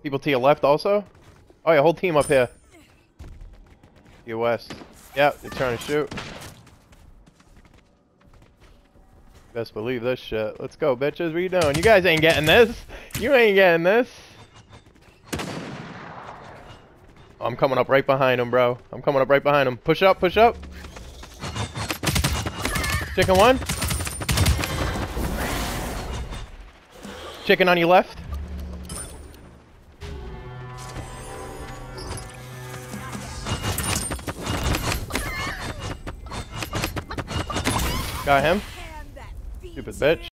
People to your left also? Oh yeah, whole team up here. Your west. Yep, they're trying to shoot. Best believe this shit. Let's go, bitches. What are you doing? You guys ain't getting this. You ain't getting this. Oh, I'm coming up right behind him, bro. I'm coming up right behind him. Push up, push up. Chicken one. Chicken on your left. Got him. Stupid bitch.